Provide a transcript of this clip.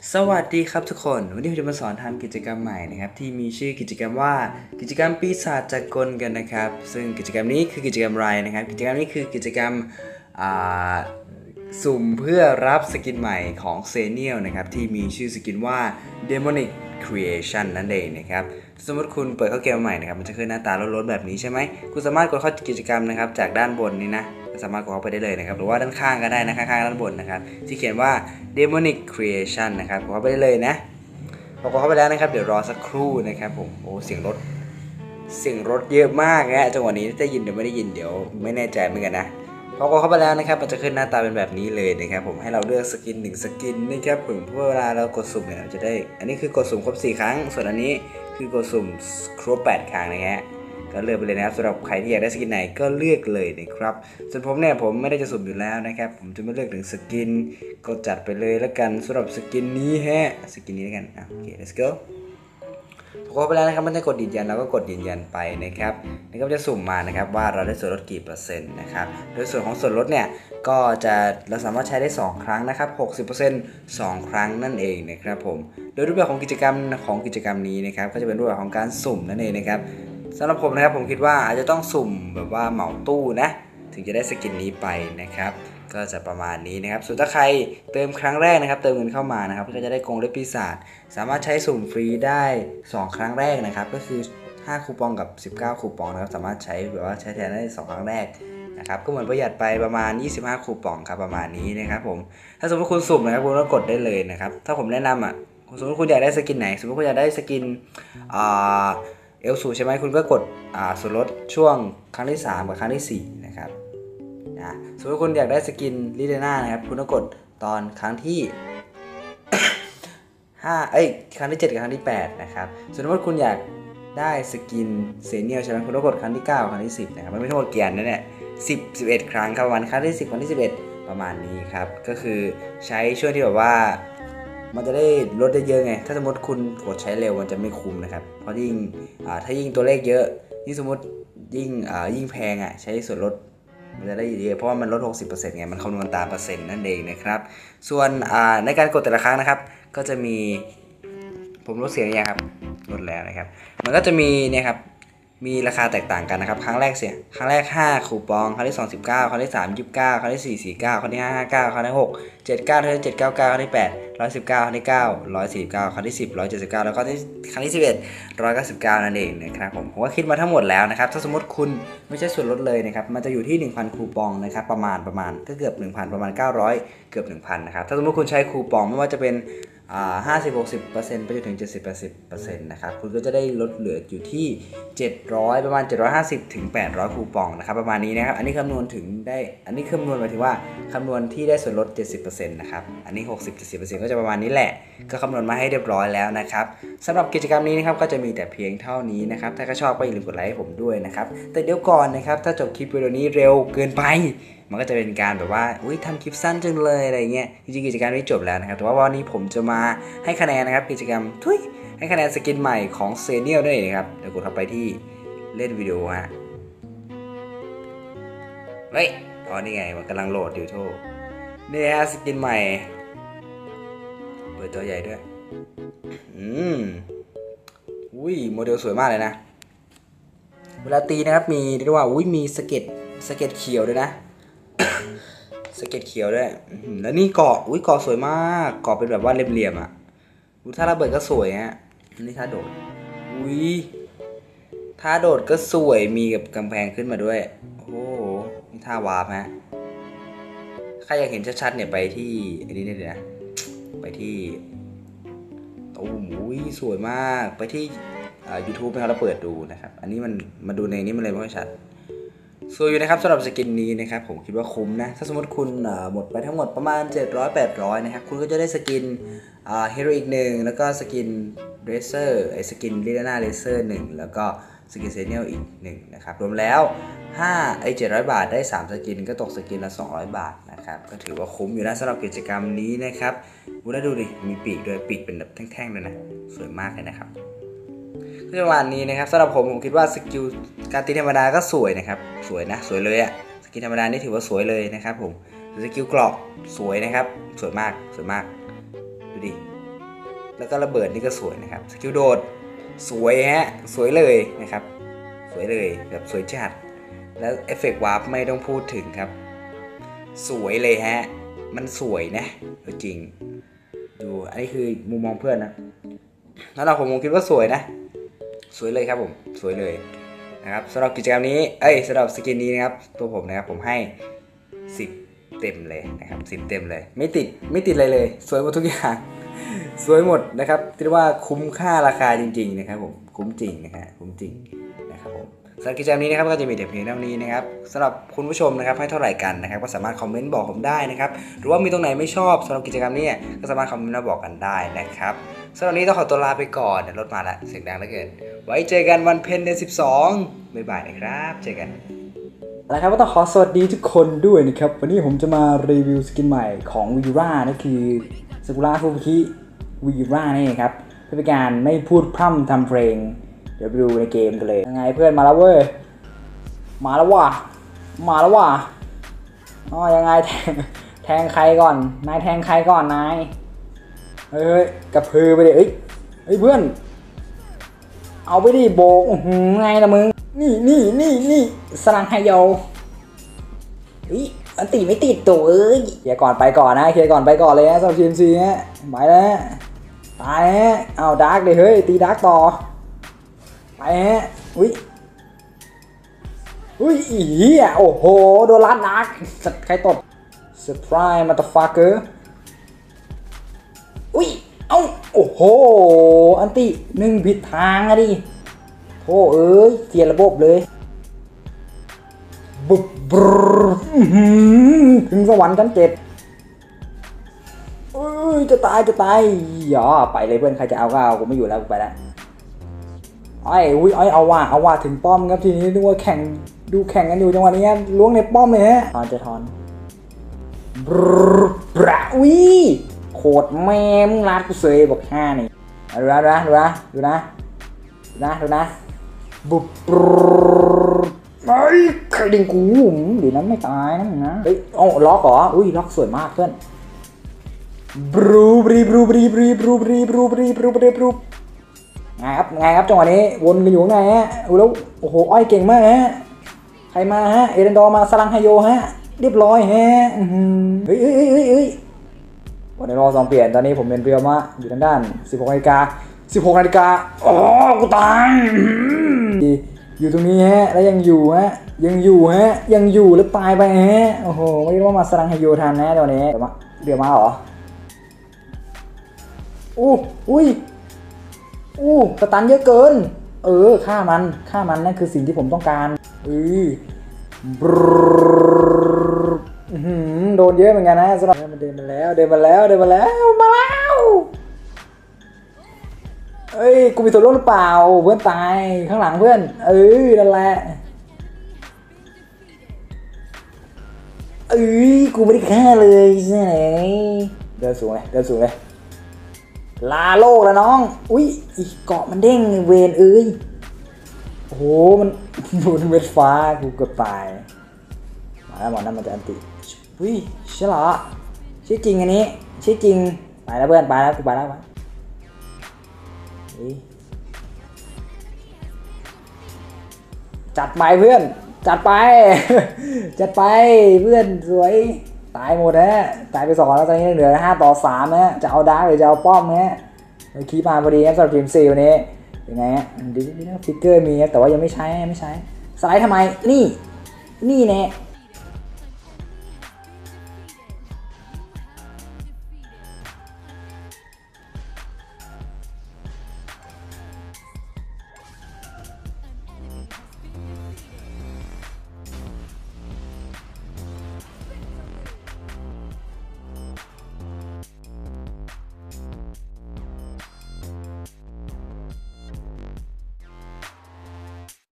สวัสดีครับทุกคนวันนี้ผมจะมาสอนทำกิจกรรมใหม่นะครับที่มีชื่อกิจกรรมว่ากิจกรรมปีศาจจักรกันนะครับซึ่งกิจกรรมนี้คือกิจกรรมอะไรนะครับกิจกรรมนี้คือกิจกรรมอ่าสุ่มเพื่อรับสกินใหม่ของเซเนียลนะครับที่มีชื่อสกินว่า Demonic Creation นั่นเองนะครับสมมติคุณเปิดเข้าเกมใหม่นะครับมันจะขึ้นหน้าตาล้นๆแบบนี้ใช่ไหมคุณสามารถกดเข้ากิจกรรมนะครับจากด้านบนนี้นะสามารถกดเข้าไปได้เลยนะครับหรือว่าด้านข้างก็ได้นะข้างๆด้านบนนะครับที่เขียนว่า Demonic Creation นะครับกดเข้าไปได้เลยนะพอกดเข้าไปแล้วนะครับเดี๋ยวรอสักครู่นะครับผมโอ้เสียงรถเยอะมากนะจังหวะนี้ได้ยินเดี๋ยวไม่ได้ยินเดี๋ยวไม่แน่ใจเหมือนกันนะพอกดเข้าไปแล้วนะครับมันจะขึ้นหน้าตาเป็นแบบนี้เลยนะครับผมให้เราเลือกสกิน1สกินนะครับผมเพื่อเวลาเรากดสุ่มเนี่ยเราจะได้อันนี้คือกดสุ่มครบ4ครั้งส่วนอันนี้คือกดสุ่มครบ8ครั้งนะฮะก็เลือกไปเลยนะครับสำหรับใครที่อยากได้สกินไหนก็เลือกเลยนะครับส่วนผมเนี่ยผมไม่ได้จะสุ่มอยู่แล้วนะครับผมจะไม่เลือกถึงสกินก็จัดไปเลยแล้วกันสำหรับสกินนี้ฮะสกินนี้แล้วกันโอเค let's go พอไปแล้วนะครับมันจะกดยืนยันเราก็กดยืนยันไปนะครับนี่ก็จะสุ่มมานะครับว่าเราได้ส่วนลดกี่เปอร์เซ็นต์นะครับโดยส่วนของส่วนลดเนี่ยก็จะเราสามารถใช้ได้2ครั้งนะครับ 60% 2 ครั้งนั่นเองนะครับผมโดยรูปแบบของกิจกรรมนี้นะครับก็จะเป็นรูปแบบของการสุ่มนั่นเองนะครับสำหรับผมนะครับผมคิดว่าอาจจะต้องสุ่มแบบว่าเหมาตู้นะถึงจะได้สกินนี้ไปนะครับก็จะประมาณนี้นะครับส่วนถ้าใครเติมครั้งแรกนะครับเติมเงินเข้ามานะครับก็จะได้กรงเล็บปีศาจสามารถใช้สุ่มฟรีได้2ครั้งแรกนะครับก็คือ5คูปองกับ19คูปองนะครับสามารถใช้แบบว่าใช้แทนได้2ครั้งแรกนะครับก็เหมือนประหยัดไปประมาณ25คูปองครับประมาณนี้นะครับผมถ้าสมมติคุณสุ่มนะครับคุณก็กดได้เลยนะครับถ้าผมแนะนำอ่ะสมมติคุณอยากได้สกินไหนสมมติคุณอยากได้สกินเอลสูใช่ไหมคุณก็กดส่วนลดช่วงครั้งที่3กับครั้งที่4นะครับสมมติคุณอยากได้สกินลิเดน่านะครับคุณก็กดตอนครั้งที่ครั้งที่7กับครั้งที่8นะครับสมมติคุณอยากได้สกินเซเนียลใช่ไหมคุณก็กดครั้งที่9ครั้งที่10นะครับมันไม่ทั้งหมดเกียร์นั่นแหละ11ครั้งครับประมาณครั้งที่10ครั้งที่11ประมาณนี้ครับก็คือใช้ช่วงที่แบบว่ามันจะได้ลดได้เยอะไงถ้าสมมติคุณกดใช้เร็วมันจะไม่คุ้มนะครับเพราะยิ่งถ้ายิ่งตัวเลขเยอะยิ่งสมมติยิ่งแพงใช้ส่วนลดมันจะได้เยอะเพราะว่ามันลด 60% ไงมันคำนวณตามเปอร์เซ็นต์นั่นเองนะครับส่วนในการกดแต่ละครั้งนะครับก็จะมีผมลดเสียงยังครับลดแล้วนะครับมันก็จะมีเนี่ยครับมีราคาแตกต่างกันนะครับครั้งแรก5คูปองครั้งที่2 19ครั้งที่3 29ครั้งที่4 49ครั้งที่5 59ครั้งที่6 79ครั้งที่7 99ครั้งที่8 119ครั้งที่9 149ครั้งที่10 179แล้วก็ครั้งที่11 199นั่นเองนะครับผมก็คิดมาทั้งหมดแล้วนะครับถ้าสมมติคุณไม่ใช่ส่วนลดเลยนะครับมันจะอยู่ที่ 1,000 คูปองนะครับประมาณก็เกือบ 1,000 ประมาณ900เกือบ 1,000 นะครับถ้าสมมติคุณใช้คูปองไม่ว่าจะเป็น50-60% ไปจนถึง 70-80% นะครับคุณก็จะได้ลดเหลืออยู่ที่700ประมาณ750ถึง800คูปองนะครับประมาณนี้นะครับอันนี้คำนวณหมายถึงว่าคำนวณที่ได้ส่วนลด 70% นะครับอันนี้ 60-70% ก็จะประมาณนี้แหละก็คำนวณมาให้เรียบร้อยแล้วนะครับสำหรับกิจกรรมนี้นะครับก็จะมีแต่เพียงเท่านี้นะครับถ้าชอบก็อย่าลืมกดไลค์ให้ผมด้วยนะครับแต่เดี๋ยวก่อนนะครับถ้าจบคลิปวิดีโอนี้เร็วเกินไปมันก็จะเป็นการแบบว่าทำคลิปสั้นจังเลยอะไรเงี้ยจริงๆกิจกรรมนี้จบแล้วนะครับแต่ว่าวันนี้ผมจะมาให้คะแนนนะครับกิจกรรมให้คะแนนสกินใหม่ของเซเนียลด้วยนะครับเดี๋ยวกดเข้าไปที่เล่นวิดีโอนี่ไงมันกำลังโหลดอยู่โทษนี่ฮะสกินใหม่เปิดตัวใหญ่ด้วยโมเดลสวยมากเลยนะเวลาตีนะครับมีเรียกว่ามีสเก็ตเขียวด้วยนะ สเก็ตเขียวด้วยแล้วนี่เกาะเกาะสวยมากเกาะเป็นแบบว่าเหลี่ยมถ้าระเบิดก็สวยฮะนี่ท่าโดดท่าโดดก็สวยมีกับกำแพงขึ้นมาด้วยโอ้โหนี่ท่าวาร์ปฮะใครอยากเห็นชัดๆเนี่ยไปที่อันนี้เลยนะไปที่สวยมากไปที่YouTube นะครับเราเปิดดูนะครับอันนี้มันมาดูในนี้มันเลยไม่ค่อยชัดสวยอยู่นะครับสำหรับสกินนี้นะครับผมคิดว่าคุ้มนะถ้าสมมติคุณหมดไปทั้งหมดประมาณ700-800นะครับคุณก็จะได้สกินฮีโร่อีก1แล้วก็สกินเรเซอร์สกินลิเดน่าเรเซอร์1แล้วก็สกินเซเนียลอีก1นะครับรวมแล้ว700 บาทได้3สกินก็ตกสกินละ200 บาทนะครับก็ถือว่าคุ้มอยู่นะสำหรับกิจกรรมนี้นะครับแล้วดูดิมีปีกด้วยปีกเป็นแบบแท่งๆเลยนะสวยมากเลยนะครับประมาณนี้นะครับสำหรับผมคิดว่าสกิลการตีธรรมดาก็สวยนะครับสวยเลยสกิลธรรมดานี่ถือว่าสวยเลยนะครับผมสกิลเกราะสวยนะครับสวยมากดูดิแล้วก็ระเบิดนี่ก็สวยนะครับสกิลโดดสวยฮะสวยเลยนะครับสวยเลยแบบสวยจัดแล้วเอฟเฟกต์วาร์ปไม่ต้องพูดถึงครับสวยเลยฮะมันสวยนะจริงดูอันนี้คือมุมมองเพื่อนนะแล้วผมคิดว่าสวยนะสวยเลยครับผมสวยเลยนะครับสำหรับกิจกรรมนี้สำหรับสกินนี้นะครับตัวผมนะครับผมให้10 เต็มเลยนะครับ10 เต็มเลยไม่ติดอะไรเลยสวยหมดทุกอย่างสวยหมดนะครับคิดว่าคุ้มค่าราคาจริงๆนะครับผมคุ้มจริงนะครับคุ้มจริงนะครับผมสำหรับกิจกรรมนี้นะครับก็จะมีแต่เพียงเท่านี้นะครับสำหรับคุณผู้ชมนะครับให้เท่าไหร่กันนะครับก็สามารถคอมเมนต์บอกผมได้นะครับหรือว่ามีตรงไหนไม่ชอบสำหรับกิจกรรมนี้ก็สามารถคอมเมนต์มาบอกกันได้นะครับสำหรับนี้ต้องขอตัวลาไปก่อนรถมาแล้วเสียงดังเหลือเกินไว้เจอกันวันเพ็ญเดือน12บ๊ายบายนะครับเจอกันแล้วครับก็ต้องขอสวัสดีทุกคนด้วยนะครับวันนี้ผมจะมารีวิวสกินใหม่ของวีร่านั่นคือซากุระฟูบุคิวีร่านี่ครับเพื่อเป็นการไม่พูดพร่ำทำเพลงเดี๋ยวไปดูในเกมกันเลยยังไงเพื่อนมาแล้วเว้ยมาแล้วว่ะอ๋อยังไงแทงใครก่อนนายแทงใครก่อนนายเฮ้ยกระพือไปดิเฮ้ยเพื่อนเอาไปดิโบกไงล่ะมึงนี่สลังไฮโยอันตีไม่ติดตัวเคลียร์ก่อนไปก่อนนะเคลียร์ก่อนไปก่อนเลยนะสำหรับทีมซีฮะไปแล้วตายฮะเอาดาร์กเลยเฮ้ยตีดาร์กต่อไปฮะอุ้ยอีโอ้โหโดนลัดดาร์กใครตบเซอร์ไพรส์มาตาฟักเกอร์โอ้โหอันติ1ผิดทางอะดิโอ้เสียระบบเลยบุบถึงสวรรค์ชั้น7จะตายอย่าไปเลยเพื่อนใครจะเอาก็เอากูไม่อยู่แล้วกูไปแล้วเอาว่าถึงป้อมครับทีนี้นึกว่าแข่งกันอยู่จังหวะนี้ล้วงในป้อมเลยฮะจะทอนโคตรแม่มึงรัดกูเสยบอก5นี่ดูนะบุบใครดึงกูเดี๋ยวนั้นไม่ตายนะล็อกเหรอล็อกสวยมากเพื่อนบรูไงครับจังหวะนี้วนกันอยู่ไงฮะแล้วโอ้โหเก่งมากฮะใครมาฮะเอเดนดอร์มาสลังไฮโยฮะเรียบร้อยฮะวันนี้รอ2เปลี่ยนตอนนี้ผมเป็นเรียวมาอยู่ทางด้าน16 นาฬิกากูตายอยู่ตรงนี้ฮะแล้วยังอยู่แล้วตายไปฮะโอ้โหไม่รู้ว่ามาสลังไฮโยทันนะตอนนี้เดี๋ยวมาเหรอสตันเยอะเกินฆ่ามันนั่นคือสิ่งที่ผมต้องการโดนเยอะเหมือนกันนะสำหรับมันเดินมาแล้วมาแล้วกูมีส่วนร่วมหรือเปล่าเพื่อนตายข้างหลังเพื่อนนั่นแหละกูไม่ได้ฆ่าเลยใช่ไหมเดินสูงเลยลาโลกแล้วน้องอีกเกาะมันเด้งเวนโอ้โหมันดูเม็ดฟ้ากูเกือบตายมาแล้วหมอนั่นมันจะอันติใช่เหรอชื่อจริงอันนี้ชื่อจริงไปแล้วเพื่อนไปแล้วกูไปแล้วจัดไปเพื่อนจัดไปเพื่อนสวยตายหมดฮะตายไป2แล้วตอนนี้เหลือ5-3นะจะเอาดาร์กหรือจะเอาป้อมฮะคีมาพอดีครับสำหรับทีมซีวันนี้ยังไงฮะดีนะฟิกเกอร์มีแต่ว่ายังไม่ใช้สไลด์ทำไมนี่แน่